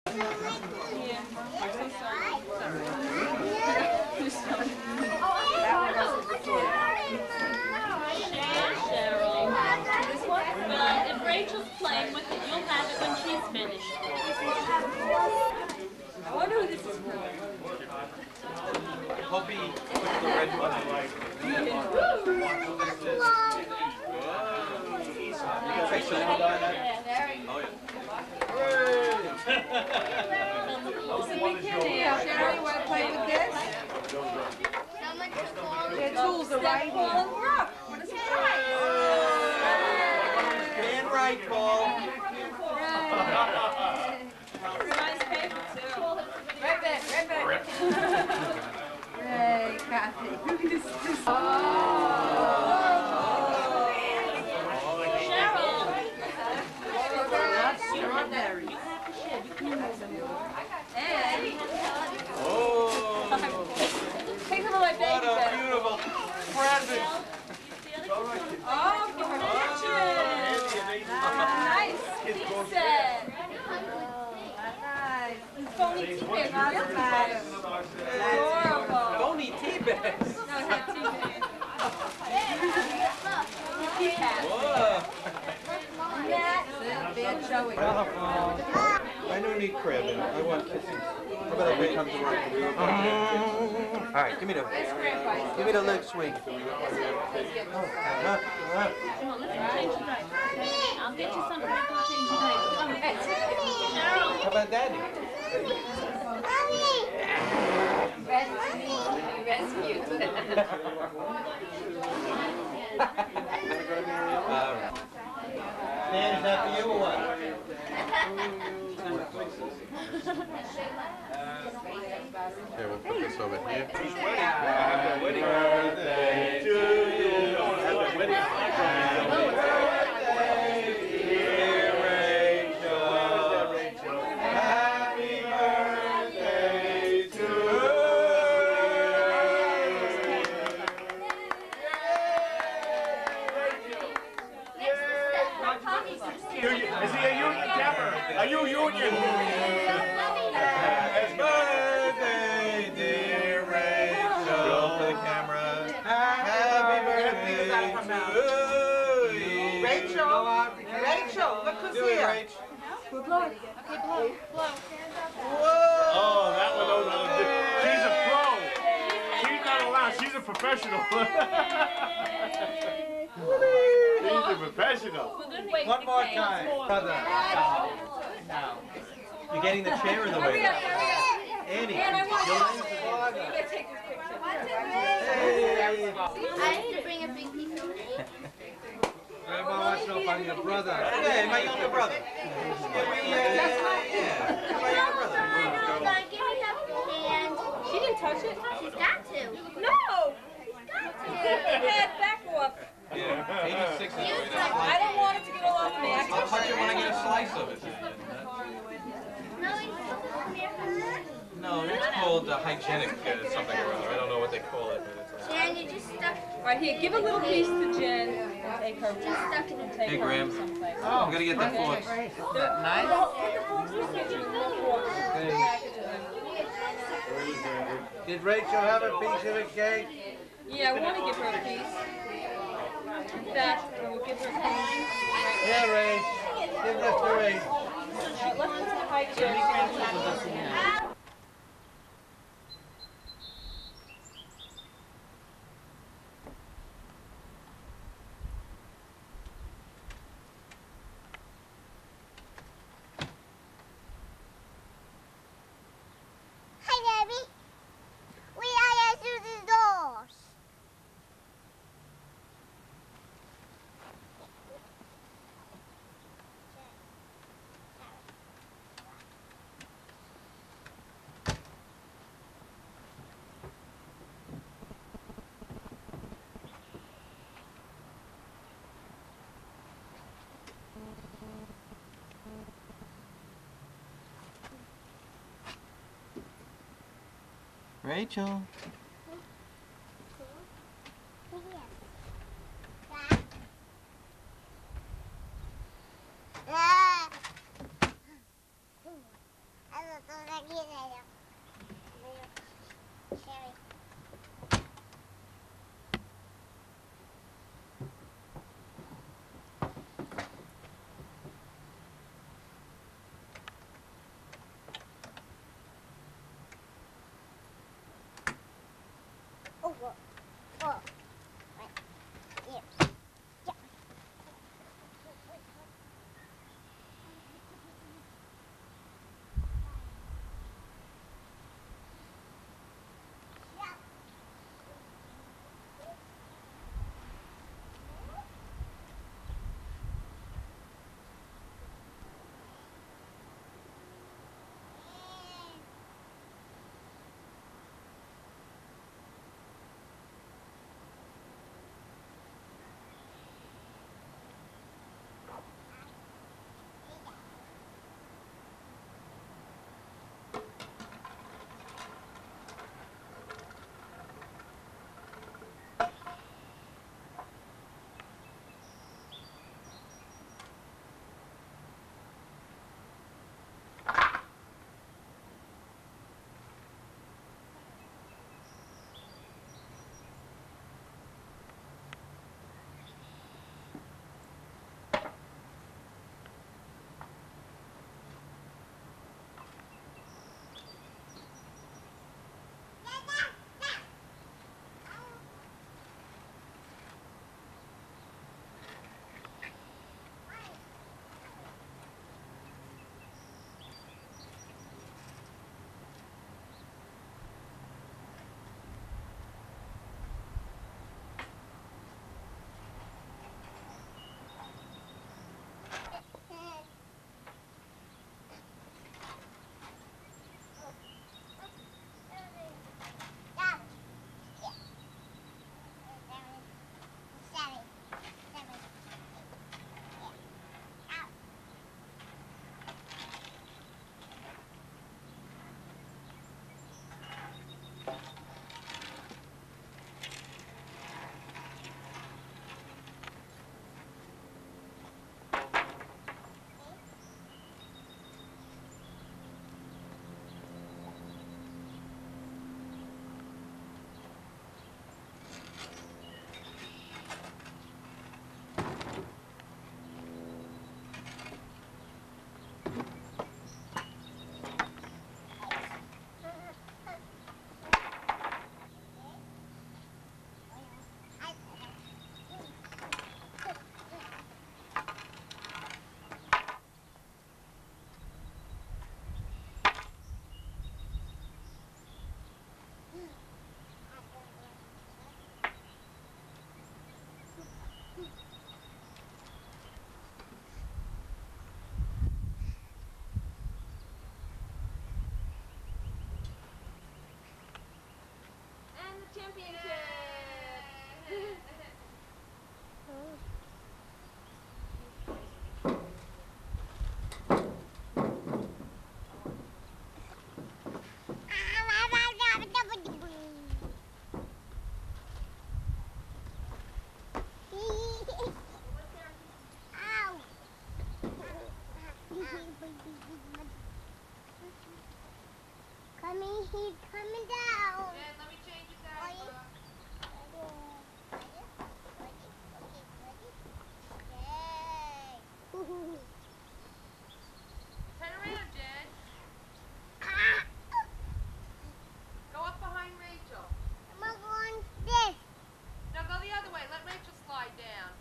Well, if Rachel's playing with it, you'll have it when she's finished. I wonder who this is for. Hoppy, the red one. Sherry, you want to play with this? Their tools are right here. What is it? Stand right, Paul. Nice paper, too. Right back. Hey, Kathy. Strawberries. And take some of my baby What a back. beautiful present. Oh, congratulations. Nice. Tea set. Nice. Phony tea bags. Adorable. Phony tea bags. No, it had tea bags. Tea pads. Whoa. That's it. Bad showing. I don't need crabbing. I want kisses. How about I wait? All right, give me the leg swing. I'll get you something to change your diaper. How about daddy? Rescued. All right. Dan, is that for you or what? Okay, we'll put this over here. Happy wedding birthday to you. Happy wedding birthday, dear Rachel. Happy birthday to Is he a union camper? Are you union? Happy birthday, dear Rachel. Roll for the camera. Happy birthday to you. Rachel, look who's Do it, here. Rach. Blow. Whoa! Oh, that one knows how to do. She's a pro. She's not allowed. She's a professional. She's a professional. One more time. Brother. Now. You're getting the chair in the way. Annie. And I want Yolanda's you father. to take this picture. Hey. I have to bring a big piece of cake. Grandma wants to know if I'm your brother. Hey, my younger brother. Yeah. My younger brother. Mom, give me a hand. She didn't touch it? She's got to. No! She's got to. Head back off. Yeah, 86 is the way I don't want it to get all over me. I'll touch it when I get a slice of it. No, it's come here first. No, it's called hygienic something or other. I don't know what they call it, but it's Jen, you just stuck. Right here, give a little piece to Jen and take her. Stuck it in. Take Hey, her Graham. someplace. I'm gonna get the forks. Did Rachel have a piece of the cake? Yeah, I want to give her a piece. In fact, I will give her a piece. Yeah, Rach. Give this to Rach. Let's put some high chairs. Hi, Debbie. We are through the doors. Rachel. I Mommy, he's coming down. Jen, let me change your diaper. Turn around, Jen. Go up behind Rachel. I'm going this. No, go the other way. Let Rachel slide down.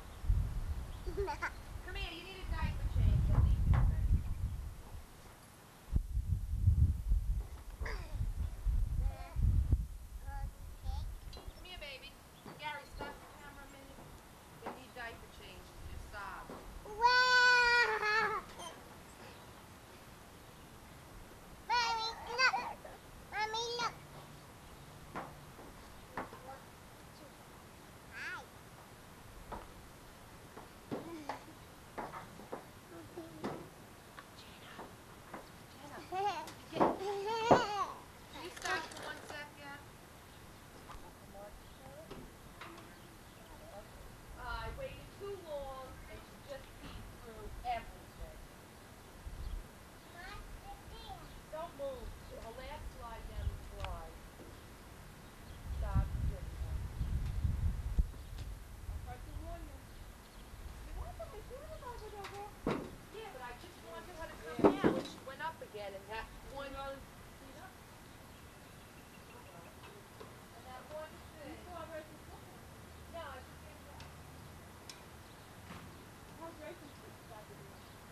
Come here, you need a diaper change. I'll leave you a minute. Come here, baby. Gary, stop the camera a minute. They need diaper change. Just stop. Wow! Mommy, look. Mommy, look. Hi. Can you stop for 1 second? I waited too long and she just peed through everything. Don't move. Her last slide down the slide. Stop. Good enough. I tried to warn you. You want something to over? Yeah, but I just wanted her to come down when she went up again and that one. And that one thing. No, I just came back. How's Rachel's Saturday?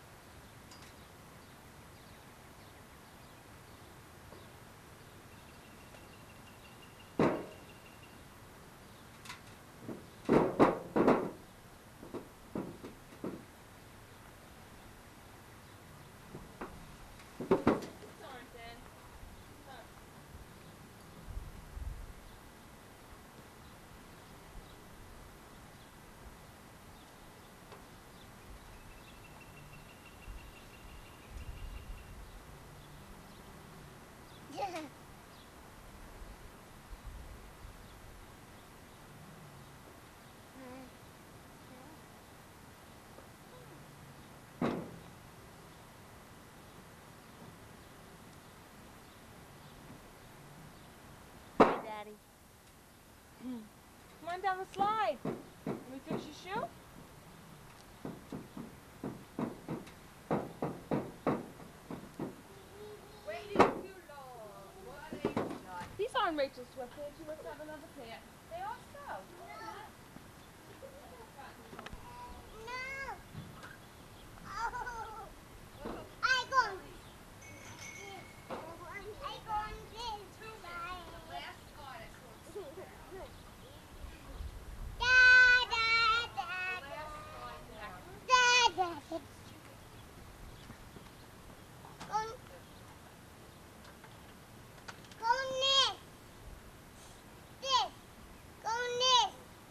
Daddy. Come on down the slide. Let me fix your shoe. Waiting too long. What a shot. These aren't Rachel's sweatpants. You must have another pair. They are so. No. Oh. I go on this side. The last slide I saw. Da, da, da, Last slide down. da, da, da. Go on this. This. Go on this.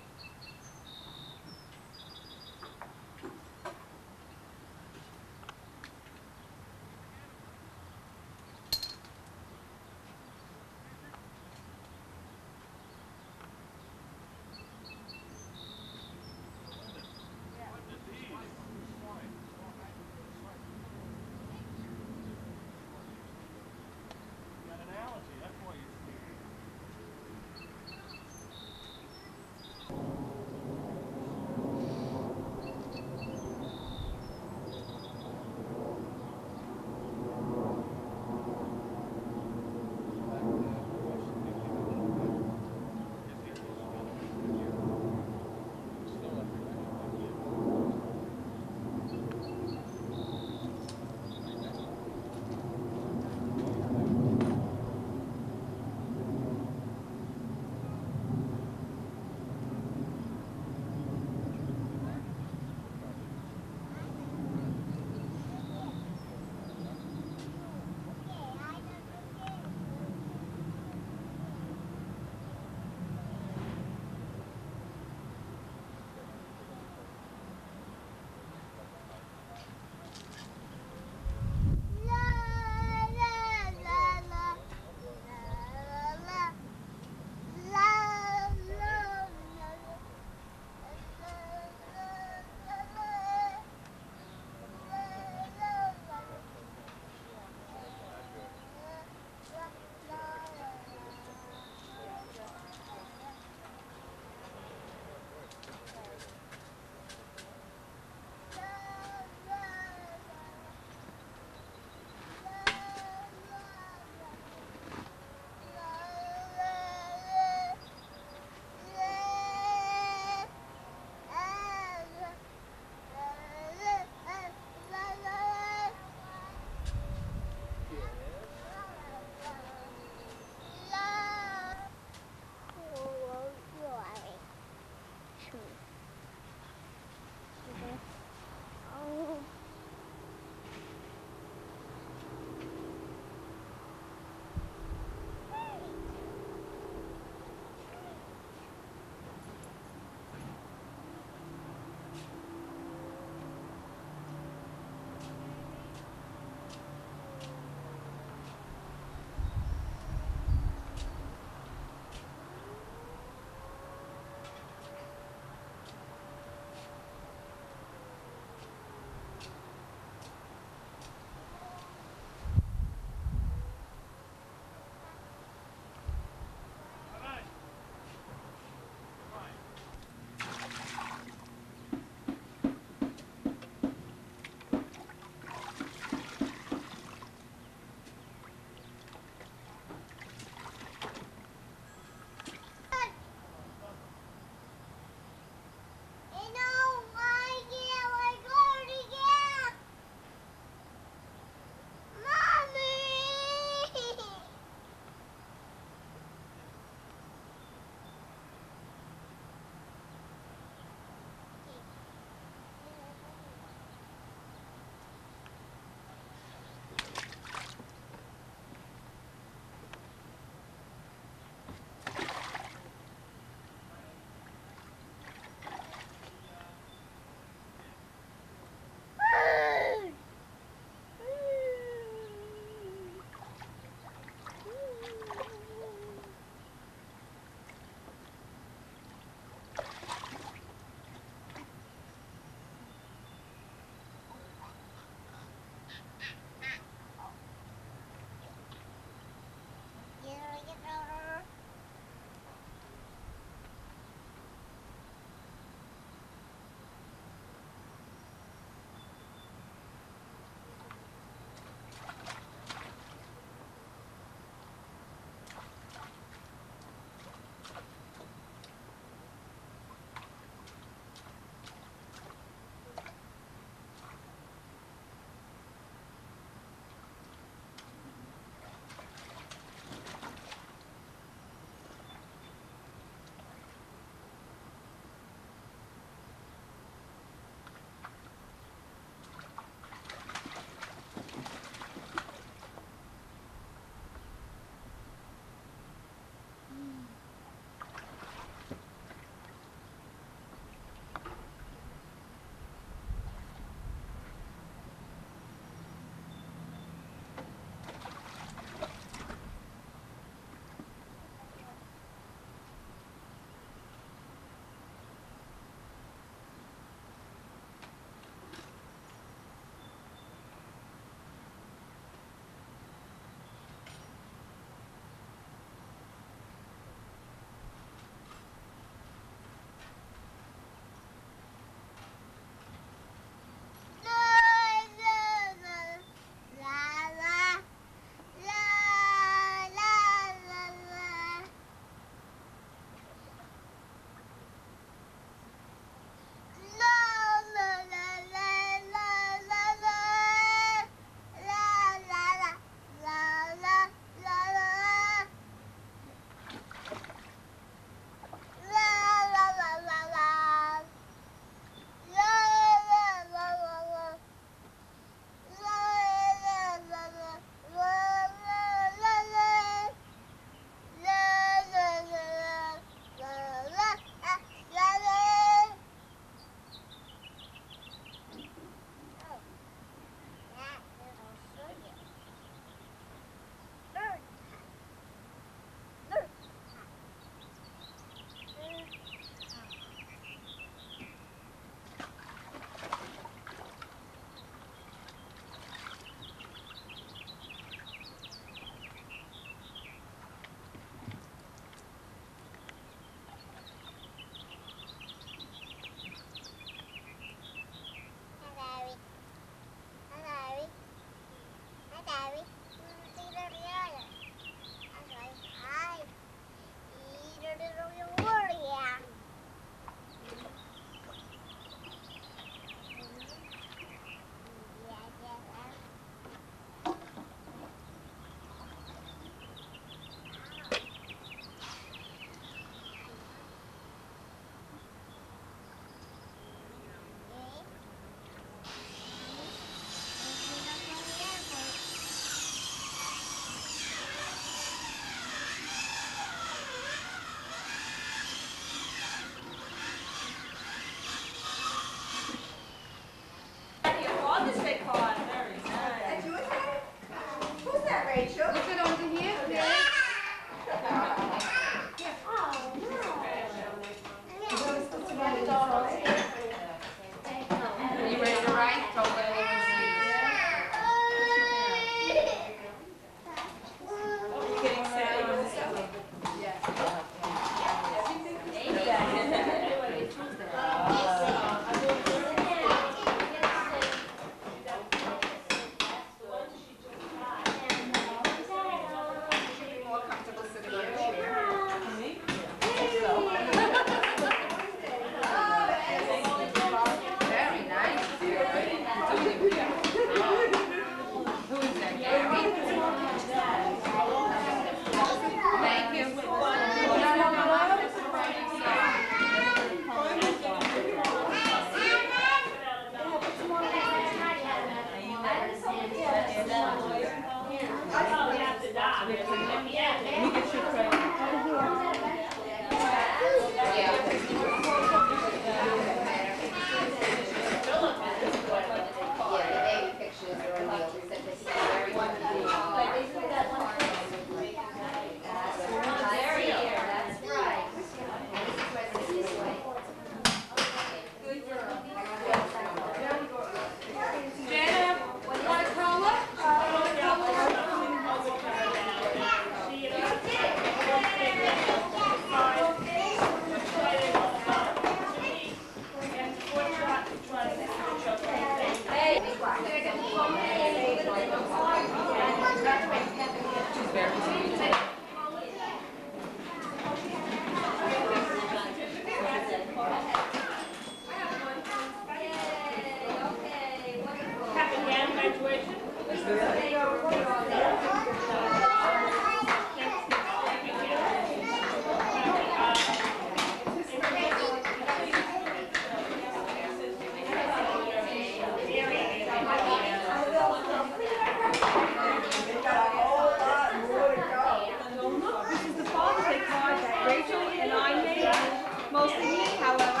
This is the Father's Day card that Rachel and I made. Mostly me, however.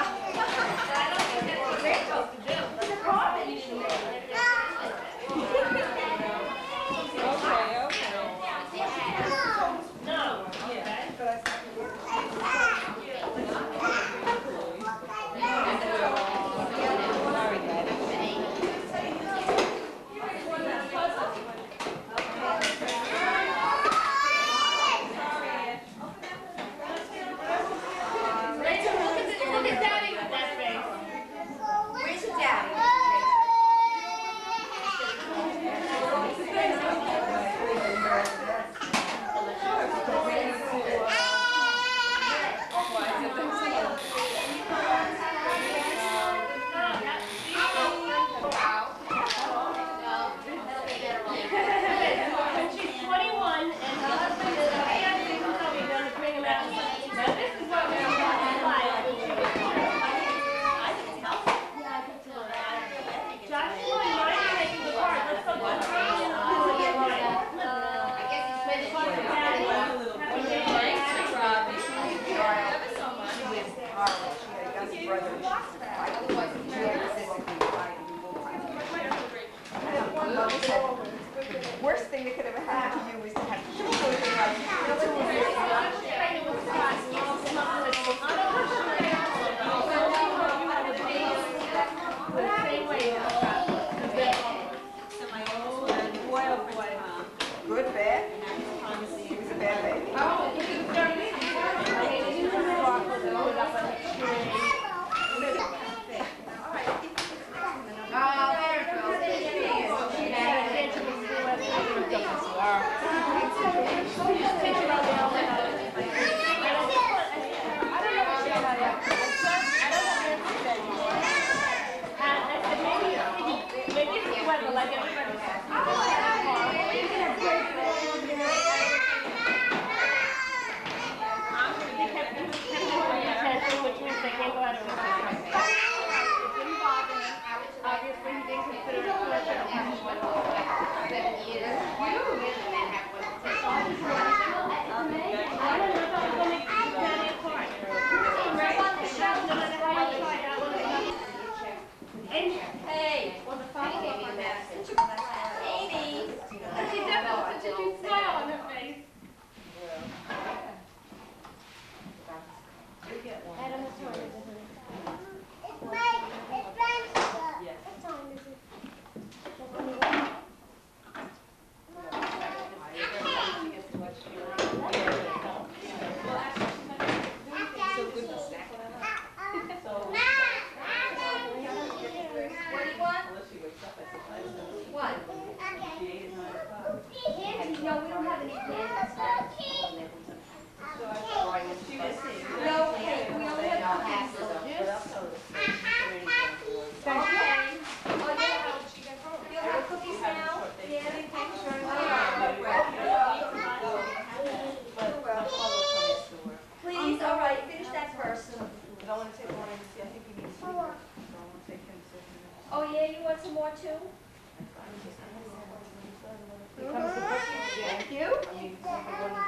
Okay, okay. Rachel, look at Daddy with that face. Where's your daddy? When she's 21 and her husband is a family, we're going to bring him out. Now this is what we're going to apply. I think it's healthy. Joshua, why are you taking the card? Let's go to the I guess he's finished. Thanks, Robbie. Ever so much. She was horrible. She had a younger brother. She was fight. She had physically fight. Mom said, the worst thing that could ever happen to you is to have children Good, bad? She was a bad baby. like everybody else. Which means they can't go out of the house. It didn't bother him. Obviously, he didn't consider it a pleasure. Hey, well, the father gave me a message. Amy, she definitely such a cute smile on her face. Adam, it's yours, isn't it? It's French. What time is it? What? Candy? No, we don't have any candy. No cake, we only have cookies. Thank you. Oh, yeah, she got home. You have cookies now? Yeah, thanks very much. Please, all right, finish that first. I want to take one and see. I think he needs to. I want to take him to. Oh, yeah, you want some more too? Here comes the cookies. Thank you.